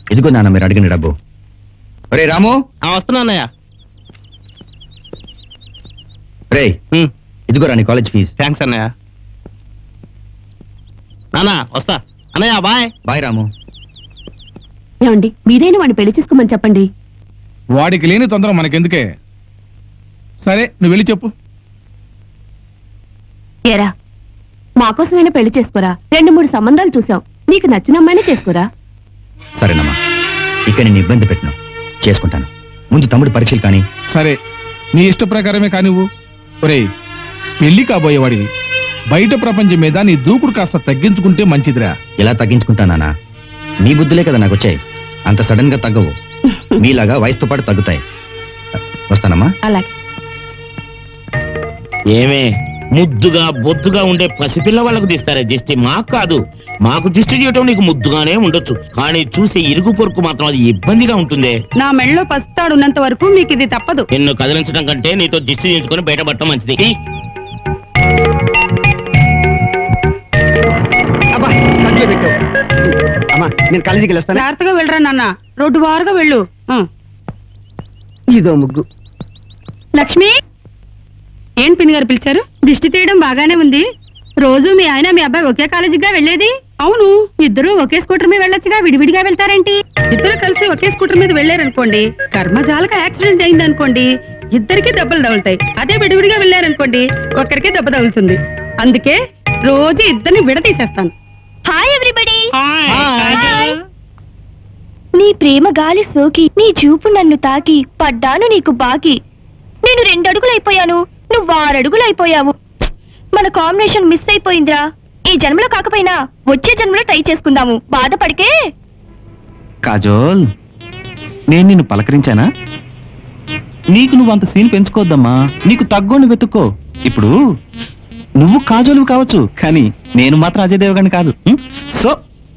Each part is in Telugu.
ఇదిగో నాన్న మీరు అడిగిన డబ్బు. ఒరే రాము, వస్తున్నా అన్నయ్య. రే ఇదిగోరా నీ కాలేజ్ ఫీజు. థ్యాంక్స్ అన్నయ్య. నాన్న వస్తా. అన్నయ్య బాయ్. బాయ్ రాము. ఏమండి, మీరైనా వాడిని పెళ్లి చేసుకోమని చెప్పండి. వాడికి లేని తొందర మనకెందుకే? సరే నువ్వు వెళ్ళి చెప్పు. ఏరా, మాకోసమైనా పెళ్లి చేసుకోరా. 2-3 సంబంధాలు చూసాం, నీకు నచ్చిన అమ్మాయినే చేసుకోరా. సరేనమ్మా, ఇక నేను ఇబ్బంది పెట్టను, చేసుకుంటాను. ముందు తమ్ముడు పరీక్షలు కానీ. సరే నీ ఇష్ట ప్రకారమే కానివ్వు. ఒరే, పెళ్లి కాబోయేవాడివి, బయట ప్రపంచం మీద నీ దూకుడు కాస్త తగ్గించుకుంటే మంచిదిరా. ఎలా తగ్గించుకుంటానా? నీ బుద్ధులే కదా నాకు వచ్చాయి, అంత సడన్ గా తగ్గవు. మీలాగా వయసుతో పాటు తగ్గుతాయి. వస్తానమ్మా. అలాగే. ఏమే ముద్దుగా బొద్దుగా ఉండే పసిపిల్ల వాళ్ళకు తీస్తారే దిష్టి, మాకు కాదు. మాకు దిష్టి చేయటం నీకు ముద్దుగానే ఉండొచ్చు, కానీ చూసే ఇరుగు పొరుకు మాత్రం అది ఇబ్బందిగా ఉంటుందే. నా మెళ్ళలో పసితాడు ఉన్నంత వరకు మీకు ఇది తప్పదు. నిన్ను కదిలించడం కంటే నీతో దిష్టి చేయించుకొని బయటపడటం మంచిది. నేను కాలేజీకి వెళ్ళొస్తాను. జాగ్రత్తగా వెళ్ళరా నాన్న, రోడ్డు వారుగా వెళ్ళు. ఇదో ముగ్గు. లక్ష్మి, ఏం పిన్ని గారు పిలిచారు? దిష్టి తీయడం బాగానే ఉంది. రోజు మీ ఆయన మీ అబ్బాయి ఒకే కాలేజీగా వెళ్ళేది. అవును, ఇద్దరు ఒకే స్కూటర్ మీద వెళ్ళొచ్చుగా, విడివిడిగా వెళ్తారేంటి? ఇద్దరు కలిసి ఒకే స్కూటర్ మీద వెళ్ళారనుకోండి, కర్మజాలక యాక్సిడెంట్ అయింది అనుకోండి, ఇద్దరికి దెబ్బలు తగులుతాయి. అదే విడివిడిగా వెళ్ళారనుకోండి, ఒక్కరికి దెబ్బ తగులుతుంది. అందుకే రోజు ఇద్దరిని విడతీసేస్తాను. Hi everybody. నీ ప్రేమ గాలి సోకి, నీ చూపు నన్ను తాకి, పడ్డాను నీకు బాకి. నేను 2 అడుగులైపోయాను, నువ్వు 6 అడుగులైపోయావు. మన కాంబినేషన్ మిస్ అయిపోయిందిరా. ఈ జన్మలో కాకపోయినా వచ్చే జన్మలో ట్రై చేసుకుందాము, బాధపడికే. కాజోల్, నేను నిన్ను పలకరించానా? నీకు నువ్వు అంత సీన్ పెంచుకోవద్దమ్మా, నీకు తగ్గోని వెతుక్కో. ఇప్పుడు నువ్వు కాజోలు కావచ్చు, కానీ నేను మాత్రం అజయ్ దేవగణ్ కాదు. సో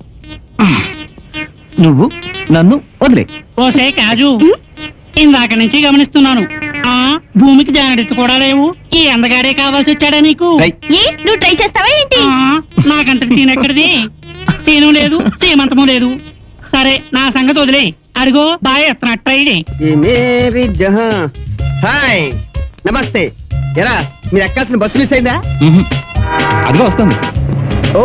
నువ్వు నన్ను వదిలే. ఓసే కాజు, ఇందాక నుంచి గమనిస్తున్నాను, ఆ భూమికి జానడిత్తు కూడా లేవు. ఈ అందగాడే కావాల్సి వచ్చాడా నీకు? నువ్వు ట్రై చేస్తావా ఏంటి? నాకంత సీన్ ఎక్కడిది? సీను లేదు, సీమంతము లేదు. సరే నా సంగతి వదిలే. అడిగో బాయ్ ఎత్తనట్టు ట్రైడే. హాయ్ నమస్తే. ఎరా, మీరు ఎక్కాల్సిన బస్సు మిస్ అయిందా? అదిగో వస్తుంది. ఓ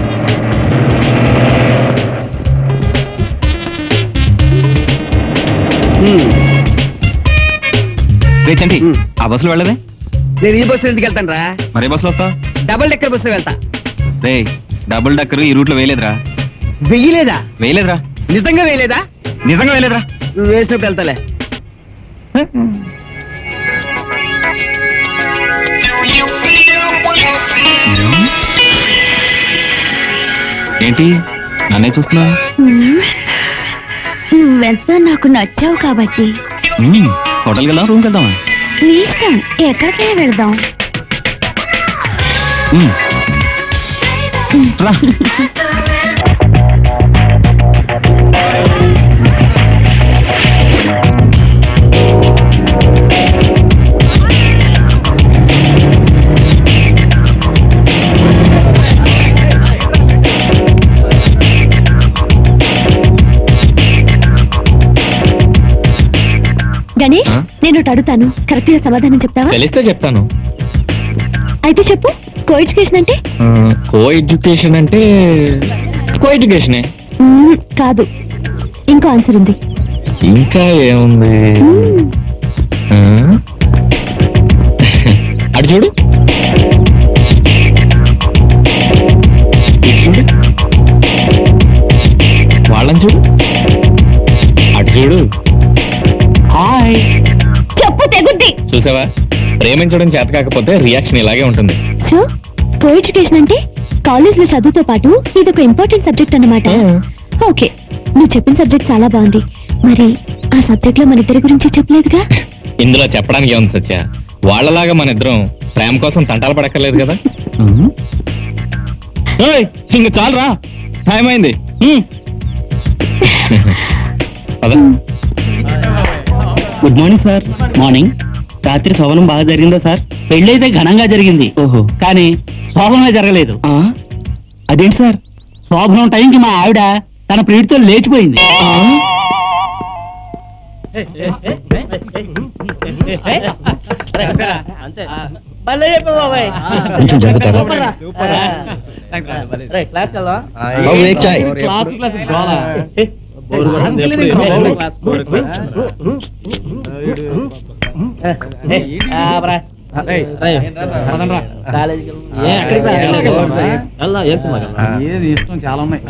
రేచండి, ఆ బస్సులో వెళ్ళదే. నేను ఈ బస్సు ఎందుకు వెళ్తాను రా? మరే బస్సులో వస్తావు? డబుల్ డెక్కర్ బస్సు వెళ్తా. రే, డబుల్ డక్కర్ ఈ రూట్ లో వేయలేదురా. వెయ్యలేదా? వేయలేదురా. నిజంగా వేయలేదా? నిజంగా వేయలేదురా. నువ్వు వేసినప్పుడు వెళ్తాలే. ఏంటి నన్నే చూస్తున్నా? నువ్వెంత నాకు నచ్చావు కాబట్టి. హోటల్కి వెళ్దాం, రూమ్కి వెళ్దామా? నీ ఇష్టం, ఎక్కడికైనా వెళ్దాం. రా. గణేష్, నేను అడుగుతాను, కరెక్ట్ గా సమాధానం చెప్తావా? తెలిస్తే చెప్తాను. అయితే చెప్పు, కో ఎడ్యుకేషన్ అంటే? కో ఎడ్యుకేషన్ అంటే కో ఎడ్యుకేషనే. కాదు, ఇంకో ఆన్సర్ ఉంది. ఇంకా ఏముంది? అటు చూడు, చూడు, వాళ్ళని చూడు, అటు చూడు. హాయ్ చెప్పు, తెగుద్ది. చూసావా, ప్రేమించడం చేత కాకపోతే రియాక్షన్ ఇలాగే ఉంటుంది. సో కో ఎడ్యుకేషన్ అంటే కాలేజ్ లో చదువుతో పాటు ఇదొక ఇంపార్టెంట్ సబ్జెక్ట్ అన్నమాట. ఓకే, నువ్వు చెప్పిన సబ్జెక్ట్ చాలా బాగుంది. మరి ఆ సబ్జెక్ట్ లో మన ఇద్దరి గురించి చెప్పలేదుగా? ఇందులో చెప్పడానికి ఏముంది సత్య, వాళ్ళలాగా మన ఇద్దరం ప్రేమ కోసం తంటాలు పడక్కర్లేదు కదా. ఇంక చాలరా, టైం అయింది. Good morning sir. మార్నింగ్. రాత్రి శోభనం బాగా జరిగిందా సార్? పెళ్లి అయితే ఘనంగా జరిగింది. ఓహో, కానీ శోభనమే జరగలేదు. అదేంటి సార్? శోభనం టైంకి మా ఆవిడ తన ప్రియుడితో లేచిపోయింది. కొంచెం జాగ్రత్త. ఇష్టం చాలా ఉన్నాయి.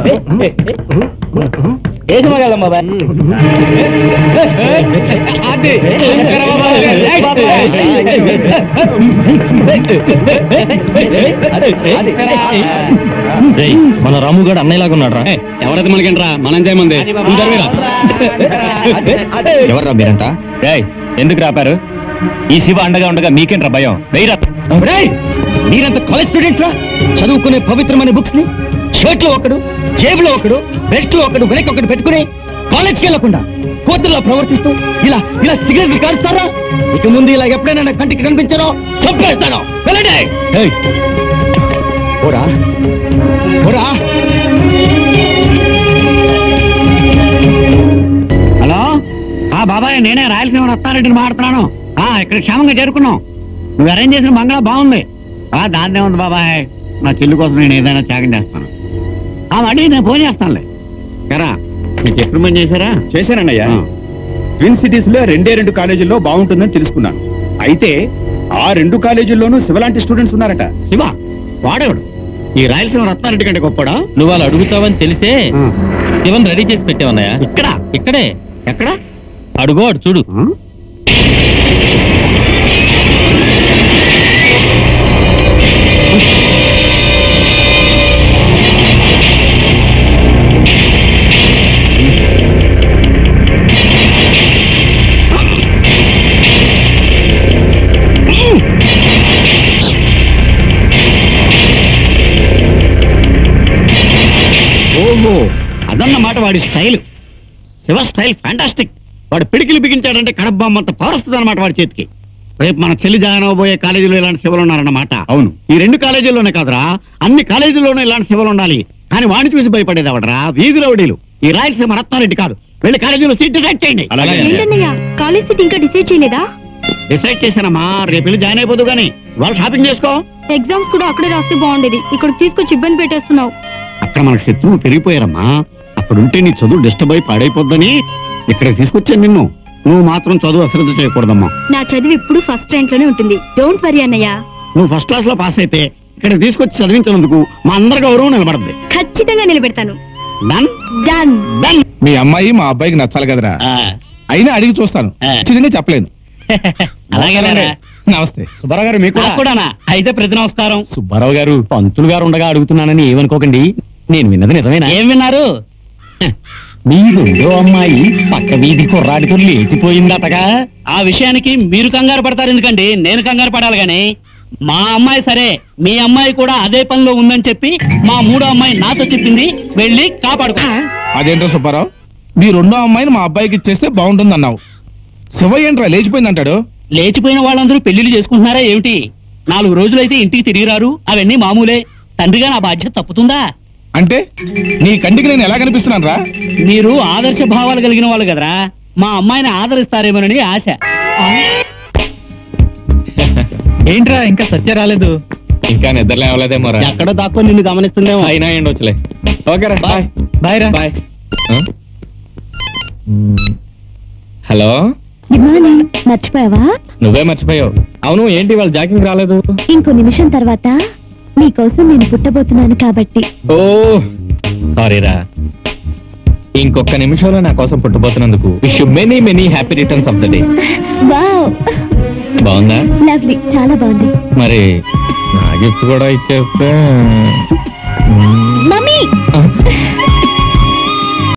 మన రాముగాడు అన్నయ్యలాగా ఉన్నాడు రా. ఎవరైతే మనకేంట్రా, మనం చేయమంది. ఎవర్రా మీరంతా? ఎందుకు రాపారు? ఈ శివ అండగా ఉండగా మీకేంట్రా భయం? మీరంతా కాలేజ్ స్టూడెంట్స్ రా. చదువుకునే పవిత్రమైన బుక్స్ ని షర్ట్లో ఒకడు, జేబులో ఒకడు, బెల్ట్ లో ఒకడు, వెనక్కి ఒకడు పెట్టుకుని కాలేజ్కి వెళ్ళకుండా కోతుల్లా ప్రవర్తిస్తూ ఇలా ఇలా సిగరెట్లు కారుస్తారా? ఇక ముందు ఇలా ఎప్పుడైనా నా కంటికి కనిపించారో చంపేస్తాను. ఓరా ఓరా. హలో, బాబాయ్, నేనే రాయలసీమ రత్నారెడ్డిని మాట్లాడుతున్నాను. ఇక్కడ క్షేమంగా చేరుకున్నాం. నువ్వు అరేంజ్ చేసిన బంగ్లా బాగుంది. దాన్నే ఉంది బాబాయ్. నా చెల్లి కోసం నేను ఏదైనా త్యాగం చేస్తాను. మళ్ళీ నేను ఫోన్ చేస్తానులే. కరా, మీకు ఎక్స్పెరిమెంట్ చేశారా? చేశానన్నయ్య. ట్విన్ సిటీస్ లో 2 కాలేజీల్లో బాగుంటుందని తెలుసుకున్నాను. అయితే ఆ 2 కాలేజీల్లోనూ శివలాంటి స్టూడెంట్స్ ఉన్నారట. శివ వాడేవాడు ఈ రాయలసీమ రత్నారెడ్డి కంటే గొప్పడా? నువ్వు వాళ్ళు అడుగుతావని తెలిసే శివన్ రెడీ చేసి పెట్టావన్నాయా? ఇక్కడే. ఎక్కడ? అడుగో, అడు చూడు. ఓహో, అదన్నమాట వాడి స్టైల్. Shiva style fantastic. వాడు పిడికిలు బిగించాడంటే కడబ్బామ్మంత పవర్ వస్తుంది అన్నమాట వాడి చేతికి. రేపు మన చెల్లి జాయిన్ అవబోయే కాలేజీలో ఇలాంటి శివలు ఉన్నారన్నమాట. అవును, ఈ 2 కాలేజీల్లోనే కాదురా, అన్ని కాలేజీల్లోనూ ఇలాంటి శివలు ఉండాలి. కానీ వాడిని చూసి భయపడేది అవడరా వీధి రౌడీలు. ఈ రాయలసీమ రత్నారెడ్డి కాదు. వెళ్ళి కాలేజీలో సీట్ డిసైడ్ చేయండి. కాలేజ్ సీట్ ఇంకా డిసైడ్ చేయలేదా? డిసైడ్ చేశానమ్మా, రేపు వెళ్ళి జాయిన్ అయిపోదు కానీ వాళ్ళు షాపింగ్ చేసుకో. ఎగ్జామ్స్ కూడా అక్కడే రాస్తే బాగుండేది. ఇక్కడ తీసుకొచ్చి ఇబ్బంది పెట్టేస్తున్నావు. అక్కడ మనకు శత్రువు పెరిగిపోయారమ్మా. అక్కడుంటే నీ చదువు డిస్టర్బ్ అయి పాడైపోద్దని ఇక్కడ తీసుకొచ్చాను నిన్ను. నువ్వు మాత్రం చదువు అశ్రద్ధ చేయకూడదమ్మా. నా చదువు ఎప్పుడు ఫస్ట్ ర్యాంక్ లోనే ఉంటుంది. డోంట్ వరీ అన్నయ్య. నువ్వు ఫస్ట్ క్లాస్ లో పాస్ అయితే ఇక్కడ తీసుకొచ్చి చదివించినందుకు మా అందరి గౌరవం నిలబడద్ది. ఖచ్చితంగా నిలబెడతాను. Done done done. మీ అమ్మాయి మా అబ్బాయికి నచ్చాలి కదరా. అయినా అడిగి చూస్తాను. చిన్నగా చెప్పలేను. అలాగే. నమస్తే సుబ్బారావు గారు. మీకు కూడానా? అయితే ప్రతి నమస్కారం. సుబ్బారావు గారు, పంతులు గారు ఉండగా అడుగుతున్నానని ఏమనుకోకండి. నేను విన్నది నిజమేనా? ఏం విన్నారు? మీ 2వ అమ్మాయి పక్క వీధి కుర్రాడితో లేచిపోయిందటగా. ఆ విషయానికి మీరు కంగారు పడతారు ఎందుకండి? నేను కంగారు పడాలి గాని. మా అమ్మాయి సరే, మీ అమ్మాయి కూడా అదే పనిలో ఉందని చెప్పి మా 3వ అమ్మాయి నాతో చెప్పింది. వెళ్ళి కాపాడుకో. అదేంటో సుబ్బారావు, మీ 2వ అమ్మాయిని మా అబ్బాయికి ఇచ్చేస్తే బాగుంటుంది అన్నావు. శివ ఏంట్రా లేచిపోయింది అంటాడు? లేచిపోయిన వాళ్ళందరూ పెళ్లిళ్ళు చేసుకుంటున్నారా ఏమిటి? 4 రోజులైతే ఇంటికి తిరిగి రారు. అవన్నీ మామూలే. తండ్రిగా నా బాధ్యత తప్పుతుందా? అంటే నీ కంటికి నేను ఎలా కనిపిస్తున్నాను రా? మీరు ఆదర్శ భావాలు కలిగిన వాళ్ళు కదరా. మా అమ్మాయిని ఆదరిస్తారేమోనని ఆశ. ఏంట్రా ఇంకా సత్య రాలేదు? ఇంకా నిద్రలే అవ్వలేదేమో రా. ఎక్కడో దాక్కొని నిన్ను గమనిస్తుందేమో. అయినా ఏండొచ్చులే. ఓకేరా, బాయ్. బాయ్ రా. బాయ్. Hello, good morning. మర్చిపోయావా? నువ్వే మర్చిపోయావు. అవును, ఏంటి వాళ్ళు జాకింగ్ రాలేదు? ఇంకో నిమిషం తర్వాత మీకోసం నేను పుట్టబోతున్నాను కాబట్టి. ఓ సారీరా. ఇంకొక నిమిషంలో నా కోసం పుట్టబోతున్నందుకు wish you many many happy returns of the day. Wow, బాగుందా? లవ్లీ, చాలా బాగుంది. మరి నా గిఫ్ట్ కూడా ఇచ్చేస్తే. మమ్మీ